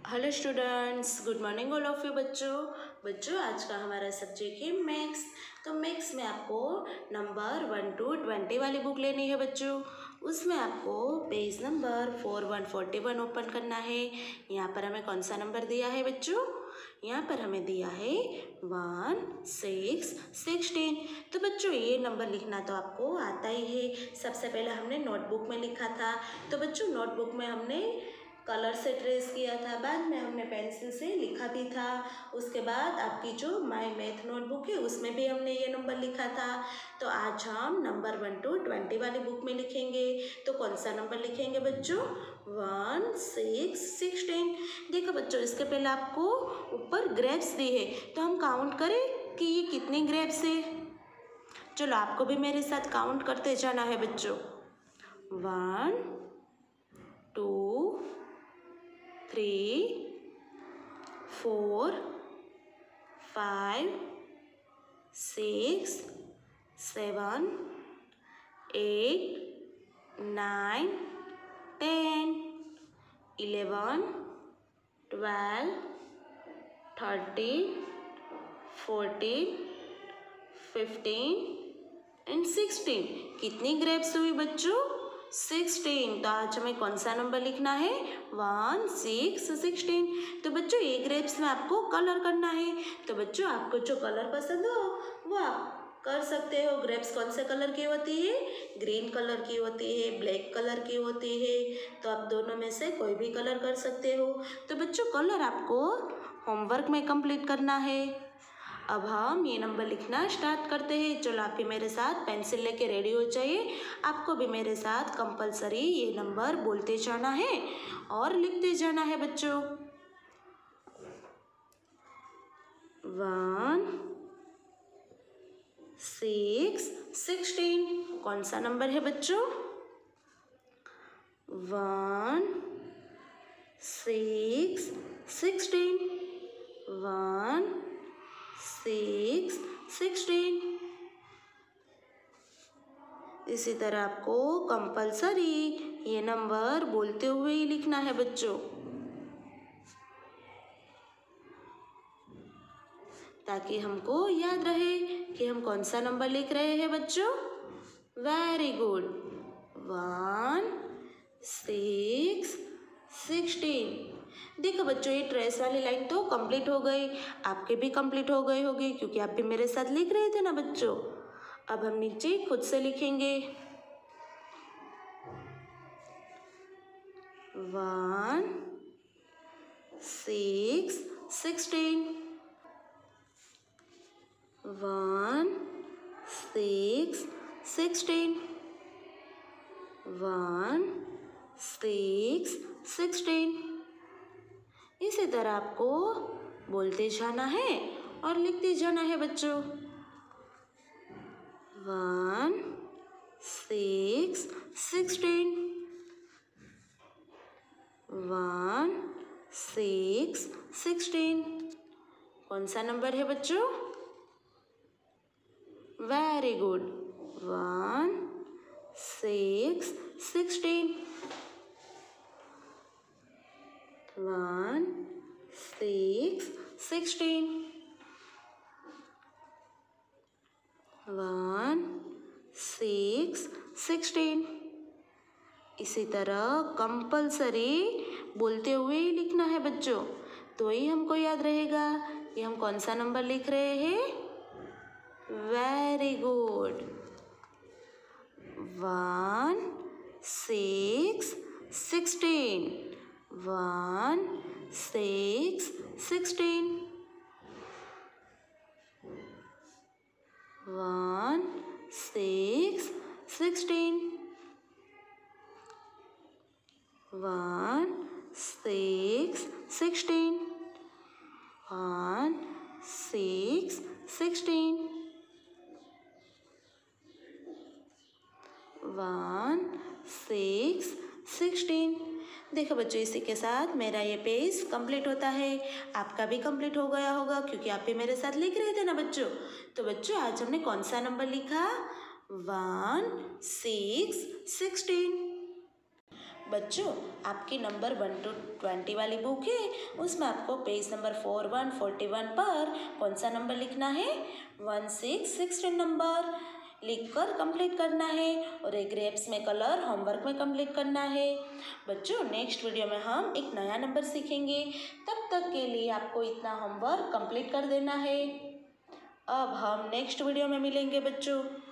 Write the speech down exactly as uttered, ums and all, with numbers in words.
Hello students, good morning all of you. बच्चों बच्चों आज का हमारा सब्जेक्ट है मैथ्स। तो मैथ्स में आपको नंबर वन टू ट्वेंटी वाली बुक लेनी है बच्चों। उसमें आपको page number four one forty one open करना है। यहाँ पर हमें कौन सा नंबर दिया है बच्चों? यहाँ पर हमें दिया है वन सिक्स सिक्सटीन। तो बच्चों ये नंबर लिखना तो आपको आता ही है। सबसे पहले हमने नोटबुक में लिखा था। तो बच्चों नोटबुक में हमने कलर से ट्रेस किया था, बाद में हमने पेंसिल से लिखा भी था। उसके बाद आपकी जो माय मैथ नोटबुक है उसमें भी हमने ये नंबर लिखा था। तो आज हम नंबर वन टू ट्वेंटी वाली बुक में लिखेंगे। तो कौन सा नंबर लिखेंगे बच्चों? One six sixteen. देखो बच्चों, इसके पहले आपको ऊपर ग्रेप्स दी है, तो हम काउंट करें कि ये कितनी ग्रेप्स है। चलो आपको भी मेरे साथ काउंट करते जाना है बच्चों। One two three four five six seven eight nine ten eleven twelve thirteen fourteen fifteen and sixteen. कितनी ग्रेप्स हुई बच्चों? सिक्सटीन। तो आज हमें कौन सा नंबर लिखना है? One six sixteen. तो बच्चों ये ग्रेप्स में आपको कलर करना है। तो बच्चों आपको जो कलर पसंद हो वो आप कर सकते हो। ग्रेप्स कौन से कलर की होती है? ग्रीन कलर की होती है, ब्लैक कलर की होती है। तो आप दोनों में से कोई भी कलर कर सकते हो। तो बच्चों कलर आपको होमवर्क में कंप्लीट करना है। अब हम ये नंबर लिखना स्टार्ट करते हैं। चलो आप भी मेरे साथ पेंसिल लेके रेडी हो जाइए। आपको भी मेरे साथ कंपलसरी ये नंबर बोलते जाना है और लिखते जाना है बच्चों। One six sixteen. कौन सा नंबर है बच्चों? One six sixteen. One six sixteen. इसी तरह आपको कंपलसरी ये नंबर बोलते हुए ही लिखना है बच्चों, ताकि हमको याद रहे कि हम कौन सा नंबर लिख रहे हैं बच्चों। Very good. One six sixteen. देखो बच्चों ये ट्रेस वाली लाइन तो कंप्लीट हो गई, आपके भी कंप्लीट हो गई होगी क्योंकि आप भी मेरे साथ लिख रहे थे ना बच्चों। अब हम नीचे खुद से लिखेंगे। One six sixteen. One six sixteen. One six sixteen. इसी तरह आपको बोलते जाना है और लिखते जाना है बच्चों। One six sixteen. One six sixteen. कौन सा नंबर है बच्चों? Very good. One six sixteen. One six sixteen. One six sixteen. इसी तरह कंपलसरी बोलते हुए ही लिखना है बच्चों, तो ही हमको याद रहेगा कि हम कौन सा नंबर लिख रहे हैं। Very good. One six sixteen. One six sixteen. One six sixteen. One six sixteen. One six sixteen. One six sixteen. देखो बच्चों इसी के साथ मेरा ये पेज कंप्लीट होता है। आपका भी कंप्लीट हो गया होगा क्योंकि आप भी मेरे साथ लिख रहे थे ना बच्चों। तो बच्चों आज हमने कौन सा नंबर लिखा? One six sixteen. बच्चों आपकी नंबर वन टू ट्वेंटी वाली बुक है, उसमें आपको page number four one forty one पर कौन सा नंबर लिखना है, वन सिक्स सिक्सटीन नंबर लिखकर कंप्लीट करना है और एक ग्रेप्स में कलर होमवर्क में कंप्लीट करना है। बच्चों नेक्स्ट वीडियो में हम एक नया नंबर सीखेंगे, तब तक के लिए आपको इतना होमवर्क कंप्लीट कर देना है। अब हम नेक्स्ट वीडियो में मिलेंगे बच्चों।